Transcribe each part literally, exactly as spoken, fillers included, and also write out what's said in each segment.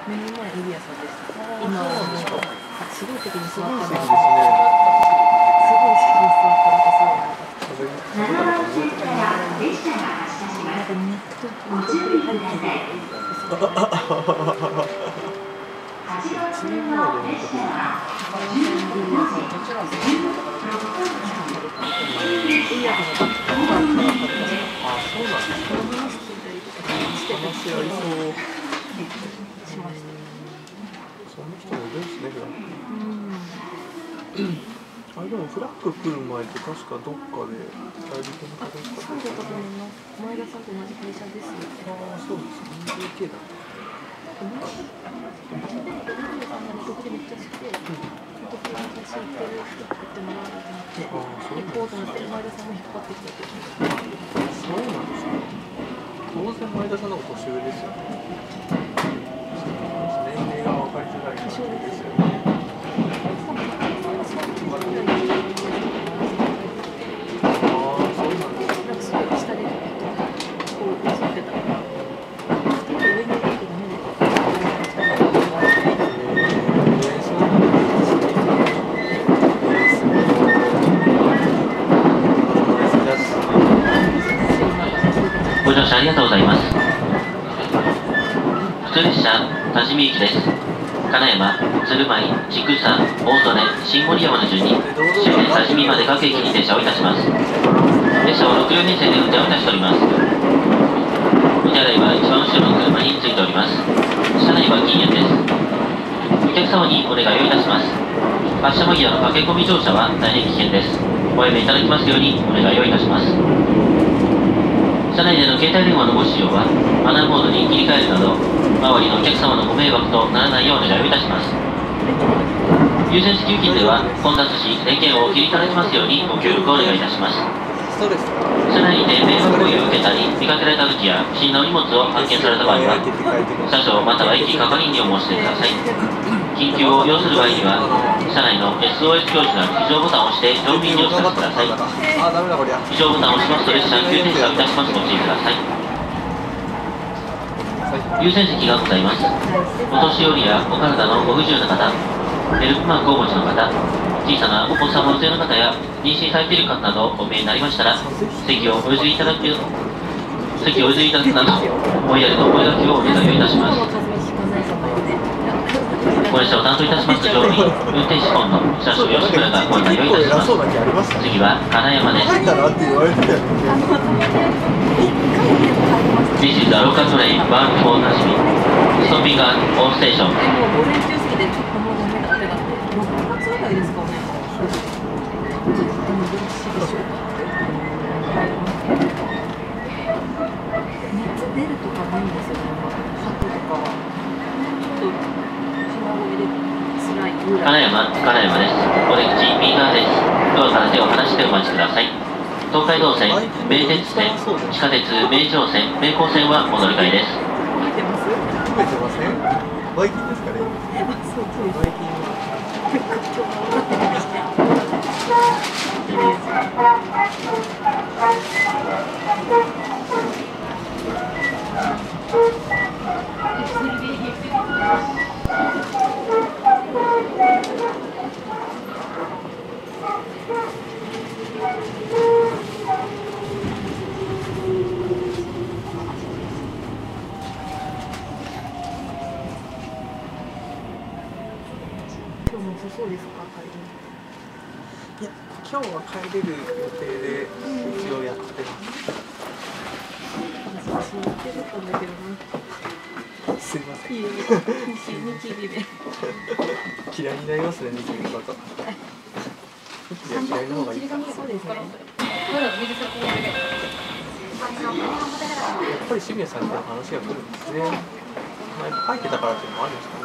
目の前エリアさんでした。今はもうすごい席に座ったな。すごい席に座ったらすごいなんかネットネットフリ入ってる。 チーム内でネットフリあ、そうなんですか。話ありそう。 しました。 そんな人もいるんですね、フラッグ。あれでもフラッグ来る前って確かどっかで代理店かどっかで。 そうだったと思います。前田さんと同じ会社です。 ああ、そうですね。エヌジェーケー だった。 前田さんが独でめっちゃ好きで、独で会社行ってる人って言ってもらおうと思って、行こうと思って前田さんも引っ張ってきたって聞いて。 そうなんですか。当然前田さんの方が年上ですよね。年齢が分かりづらい感じですよね。 ご乗車ありがとうございます。普通列車多治見行きです。金山、鶴舞、千種、大曽根、新森山の順に終点多治見まで各駅に停車をいたします。列車をろく両編成で運転をいたしております。お手洗いは一番後ろの車についております。車内は禁煙です。お客様にお願いをいたします。発車間際の駆け込み乗車は大変危険です。ごやめいただきますようにお願いをいたします。車内での携帯電話のご使用はマナーモードに切り替えるなど周りのお客様のご迷惑とならないようお願いをいたします。優先席付近では混雑し電源をお切りいただきますようにご協力をお願いいたします。車内にて迷惑行為を受けたり見かけられた時や不審なお荷物を発見された場合は車掌または駅係員にお申し出ください。緊急を要する場合には車内の エスオーエス 表示のある非常ボタンを押して乗務員にお知らせください。非常ボタンを押しますと列車急停車をいたします。ご注意ください。優先席がございます。お年寄りやお体のご不自由な方、ヘルプマークをお持ちの方、小さなお子様の連れの方や妊娠されている方などお見えになりましたら席をお譲りいただく席をお譲りいただくなどおやりのお声掛けをお願いをいたします。ご列車を担当いたします乗務員、運転士本の車掌吉村がご案内をいたします。次は金山です。This is the local train bound for 多治見。Stopping at all stations。 出るとかないんですよね。箱とかは。ちょっと島越えで辛いぐらい。 金山、金山です。お出口右側です。ドアから手を離してお待ちください。東海道線、名鉄線、地下鉄、名城線、名高線はお乗り換えです。 見えてます？ 見えてません？バイキンですかね。 そうそう。 バイキンは。 そうですか、 いや、今日は帰れる予定で一応やってます。 私言ってたんだけどな。 すいません。 いい必死ニキビで。 嫌いになりますね、ニキビのこと。嫌いな方がいい。 そうですね。やっぱり清水さんとの話が来るんですね。まあ、書いてたからっていうのもあるんですかね。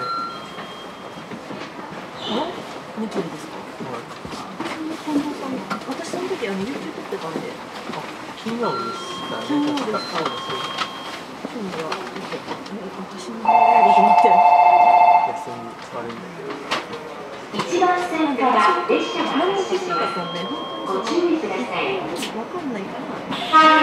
ニキビですか？はい。私その時あの有給取ってたんで。 あ、金曜日でしたね。 金曜日ですか。 そうです。 今度は私のやりと思って。 休み悪いんだけど。 一番線から列車が発車します。ご注意ください。 わかんないから。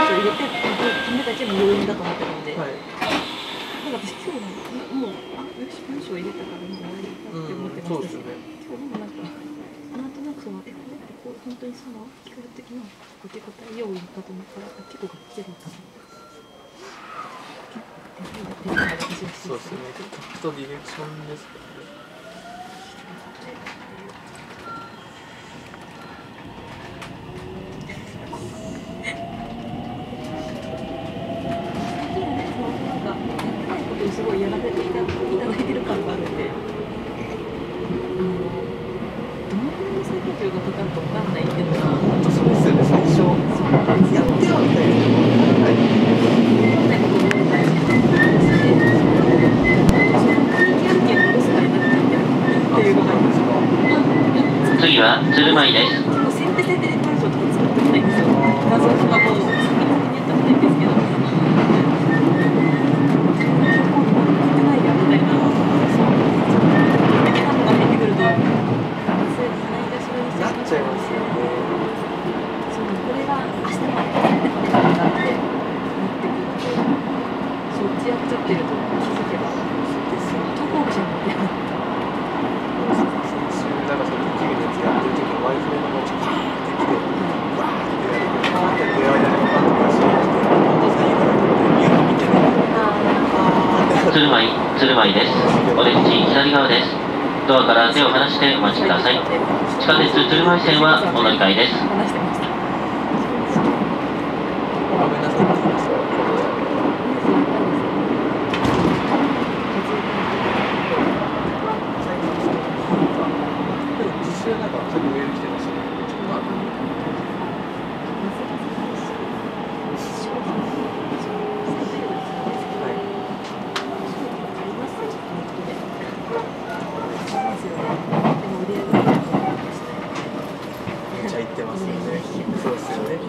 入れて止めだけの要因だと思ってるんで。はい。なんか私今日もうあよし。 所入れたからもう終わりかって思ってましたし、今日もなんかなんとなくそのえこれってこう本当にその聞こえる時のこう手応え要因かと思ったら結構がっつりだった。 そうですね。とディレクションですかね。 すごいやらせていただいてる感があるんで、あのどのくらいの作業がかかるかわかんないっていうのが本当そうですよね。最初そうなんですよ。 やってよみたいなのがわからない。 わかんないことを大事な話で、その空気案件のロスがになっていってるっていうのがあります。 次は鶴舞です。 先手先手で文章とか作ってみたいんですよ。画像とかも先にやったみたいですけど。 鶴舞、鶴舞です。お出口左側です。ドアから手を離してお待ちください。地下鉄鶴舞線はお乗り換えです。 ごめんなさいって言いました。実際なんかさっきメール来てましたね。めっちゃ行ってますよね。そうですよね。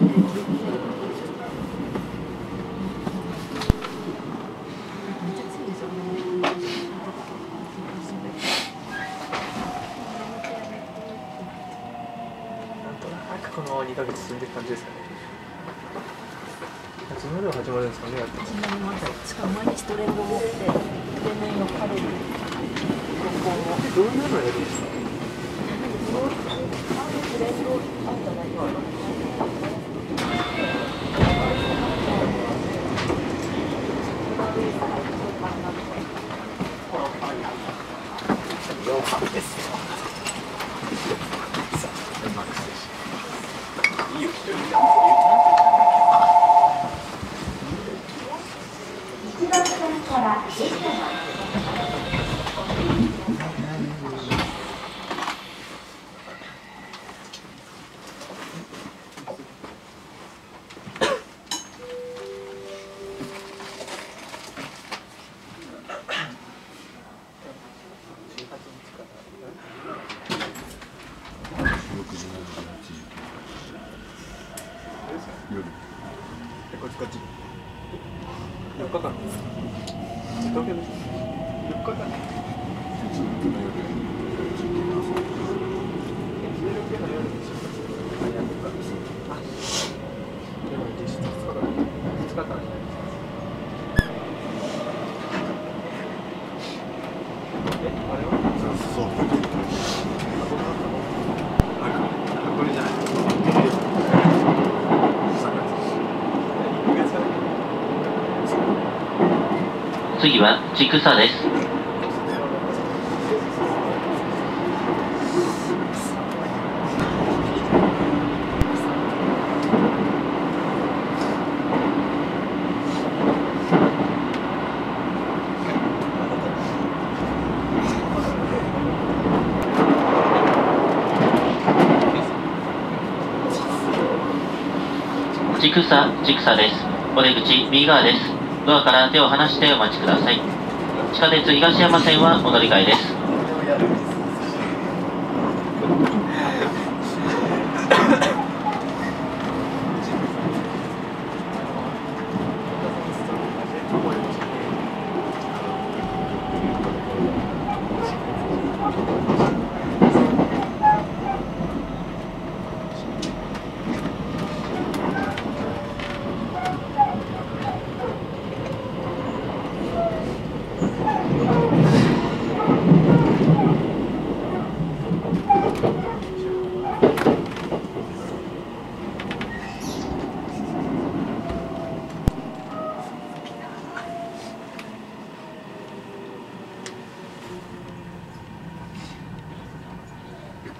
このにかげつ進んでる感じですかね。始まるは始まるんですかね。 始まります。しかも毎日トレンドを持ってトレンドに乗っかれる投稿を。 どういうのをやるんですか。 トレンドあんじゃないですか。 よかったですよ。 一番線から列車がこっちこっち。よっかかん。東京です。よっかかん。 次は千種です。千種、千種です。お出口右側です。ドアから手を離してお待ちください。地下鉄東山線はお乗り換えです。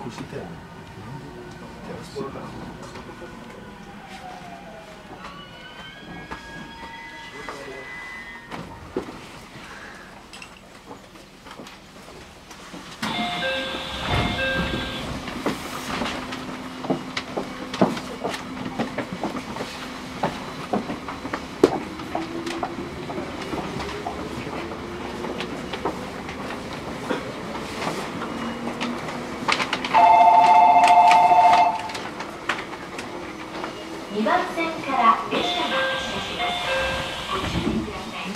にばん線から列車が発車します。ご注意ください。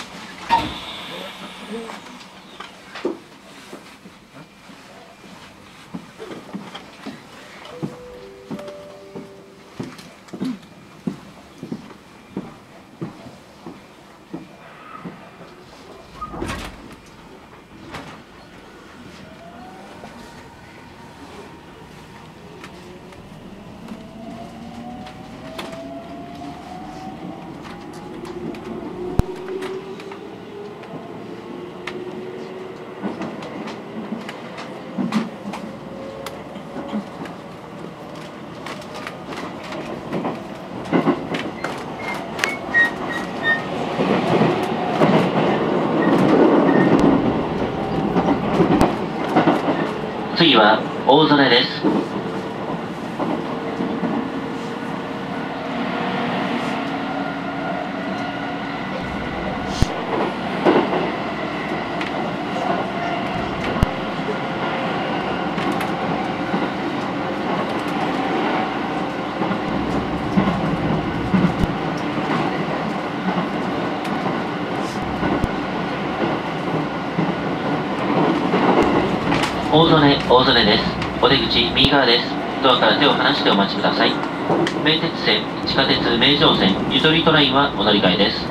次は大曽根です。大曽根、大曽根です。お出口右側です。ドアから手を離してお待ちください。名鉄線、地下鉄名城線、ゆとりトラインはお乗り換えです。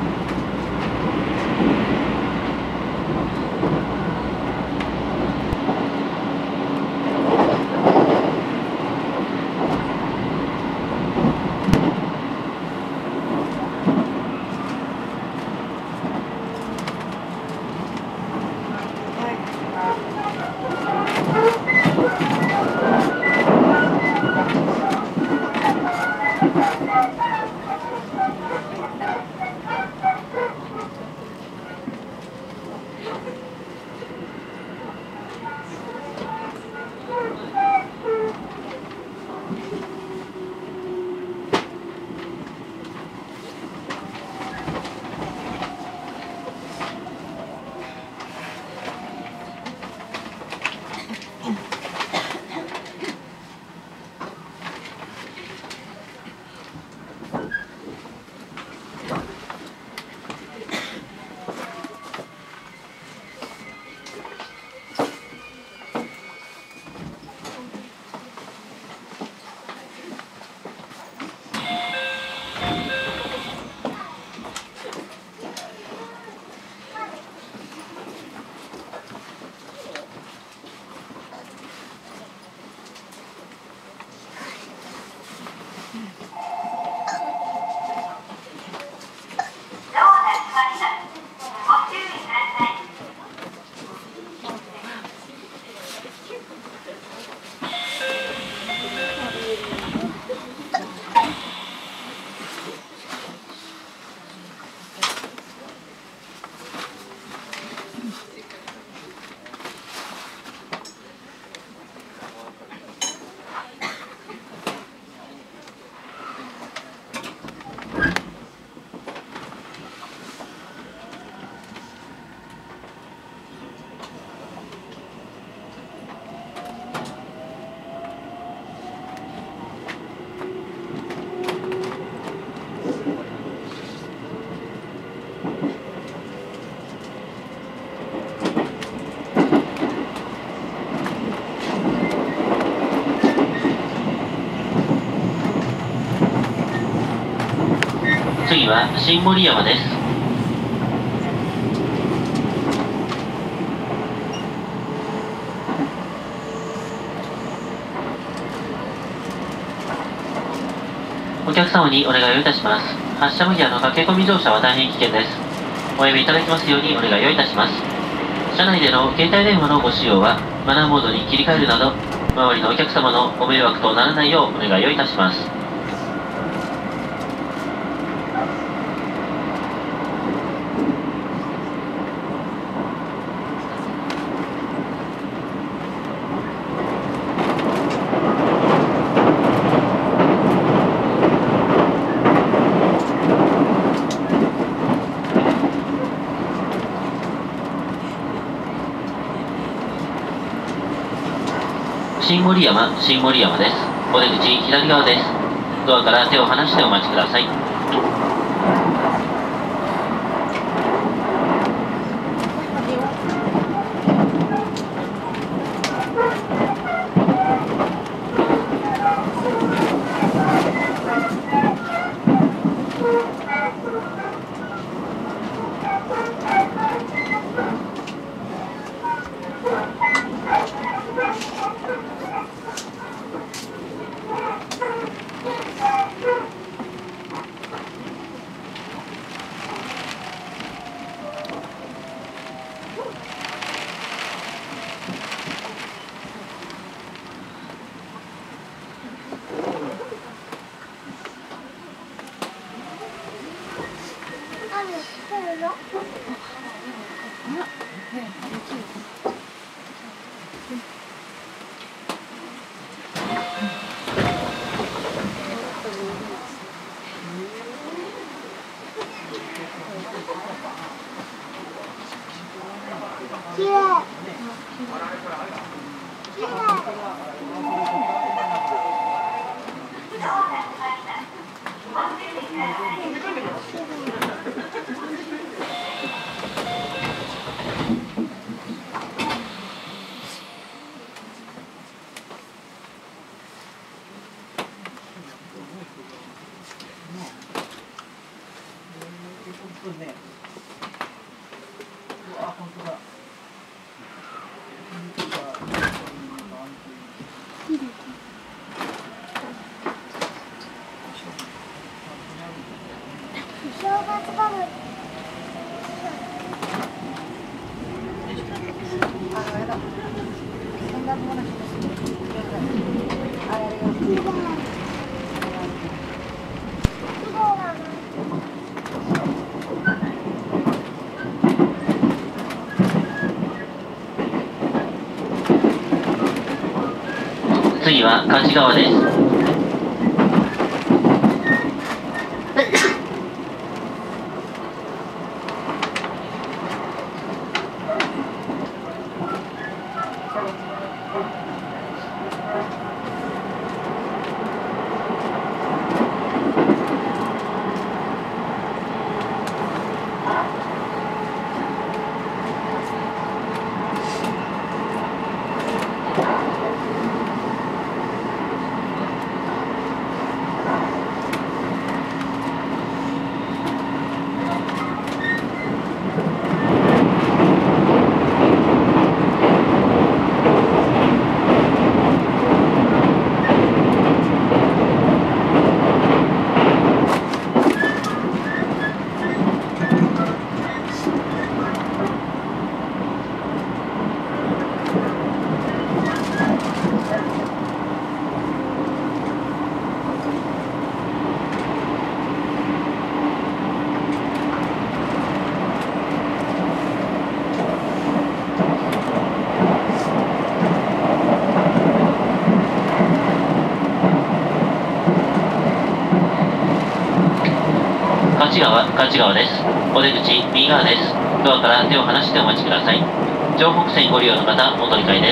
次は新森山です。お客様にお願いをいたします。発車麦屋の駆け込み乗車は大変危険です。おやめいただきますようにお願いをいたします。車内での携帯電話のご使用はマナーモードに切り替えるなど周りのお客様のご迷惑とならないようお願いをいたします。新森山、新森山です。お出口左側です。ドアから手を離してお待ちください。次は勝川です。勝川、勝川です。お出口右側です。ドアから手を離してお待ちください。城北線ご利用の方、お取り換えです。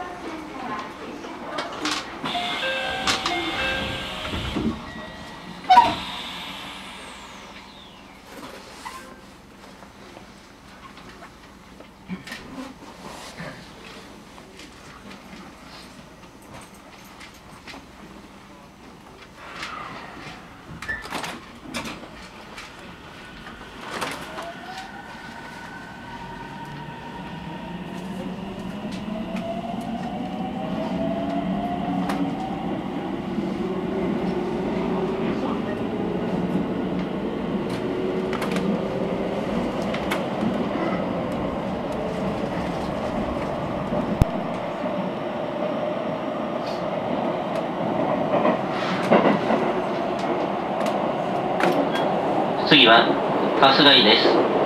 次は春日井です。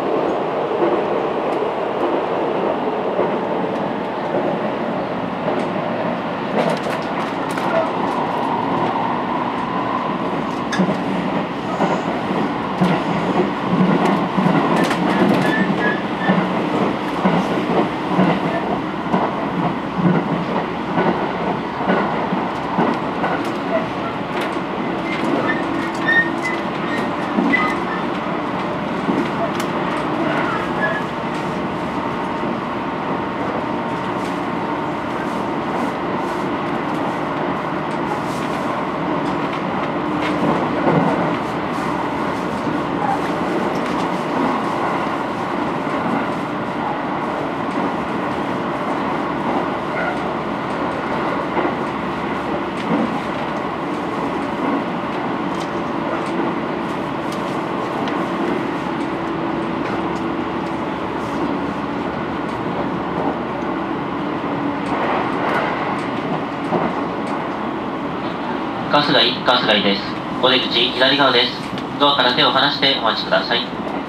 春日井、春日井です。お出口左側です。ドアから手を離してお待ちください。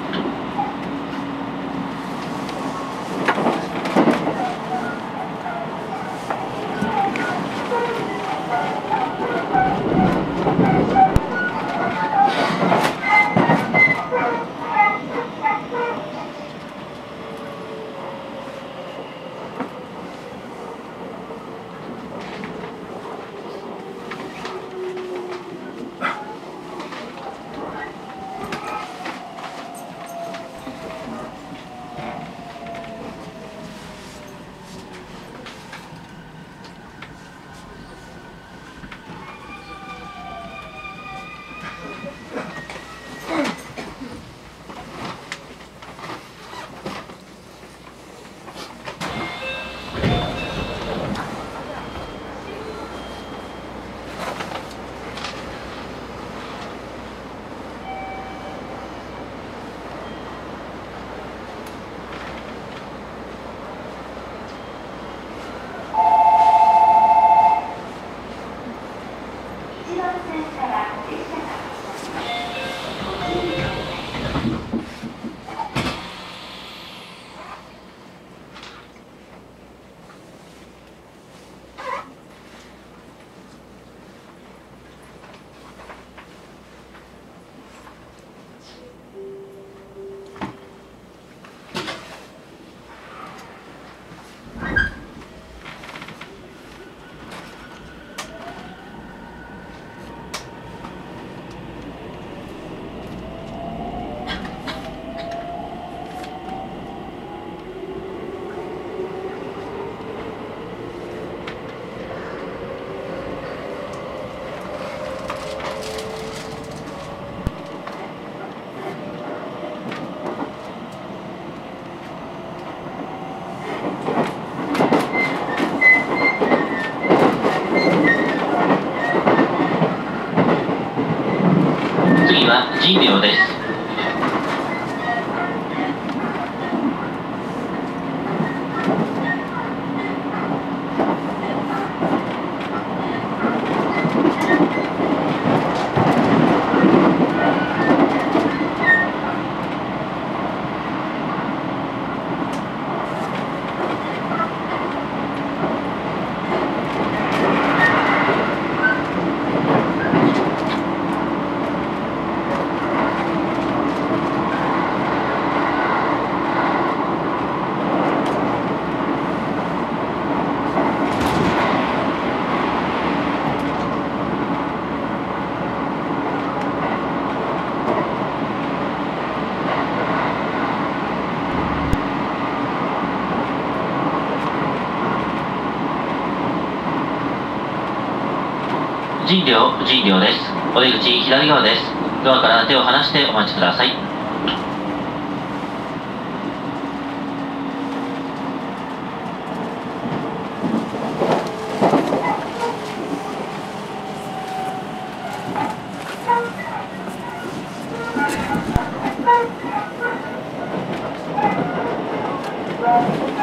神廟です。 人両人両です。お出口左側です。ドアから手を離してお待ちください。 Thank you.